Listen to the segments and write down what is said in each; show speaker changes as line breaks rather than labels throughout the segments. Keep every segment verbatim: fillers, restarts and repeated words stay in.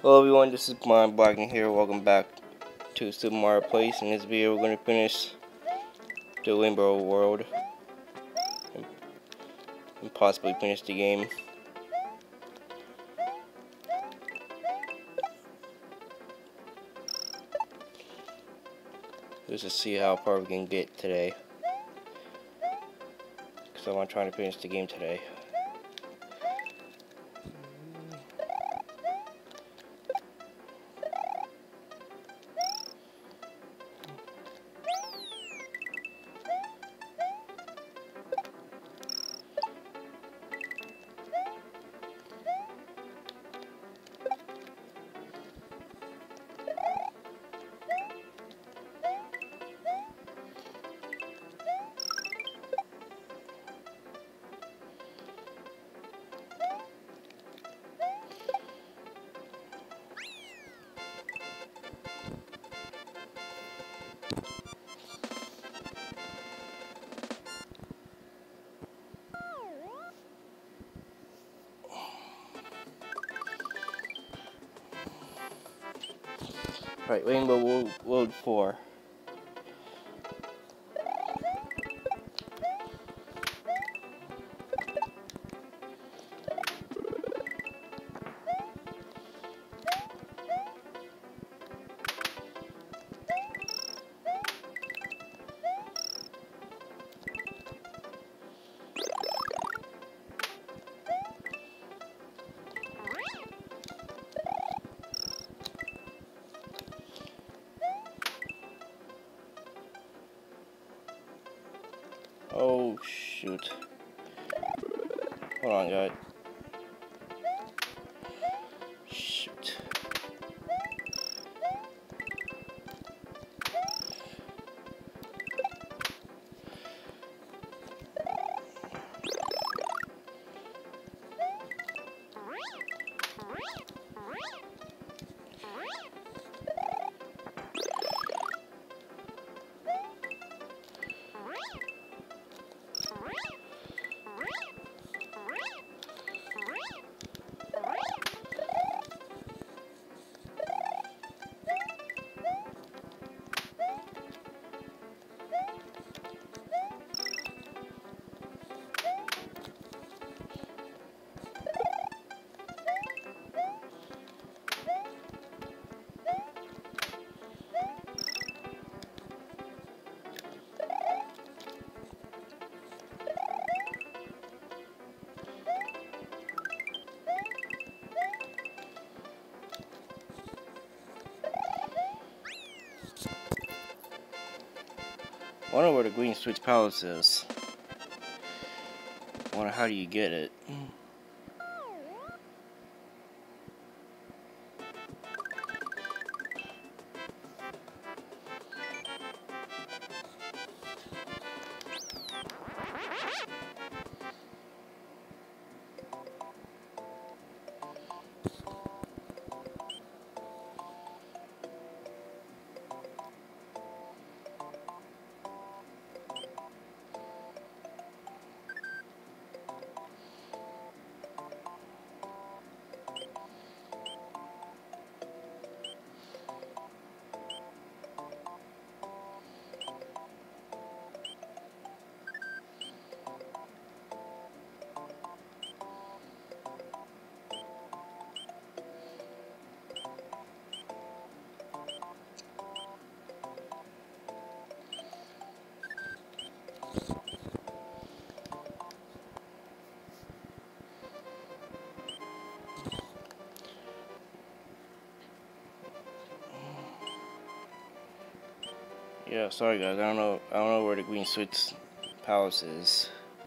Hello everyone, this is Blind Blacken here. Welcome back to Super Mario Place. In this video, we're going to finish the Limbo World and, and possibly finish the game. Let's just see how far we can get today, because I'm trying to finish the game today. Right, Rainbow World, World four. Oh shoot. Hold on, guys. Shoot. I wonder where the Green Switch Palace is. I wonder how do you get it. Yeah, sorry guys, I don't know I don't know where the Green Switch Palace is.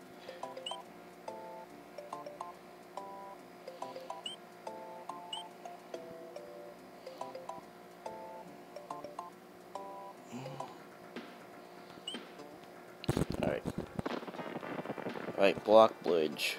Alright. Right, Block Bridge.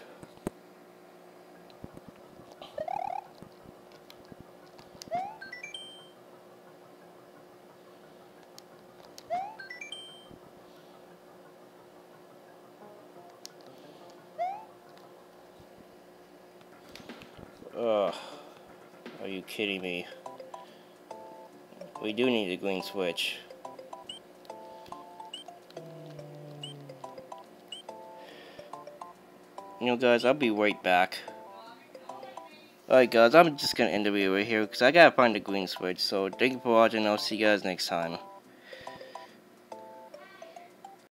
Ugh. Are you kidding me? We do need a green switch. You know, guys, I'll be right back. Alright, guys, I'm just gonna end the video right here because I gotta find the green switch. So, thank you for watching. I'll see you guys next time.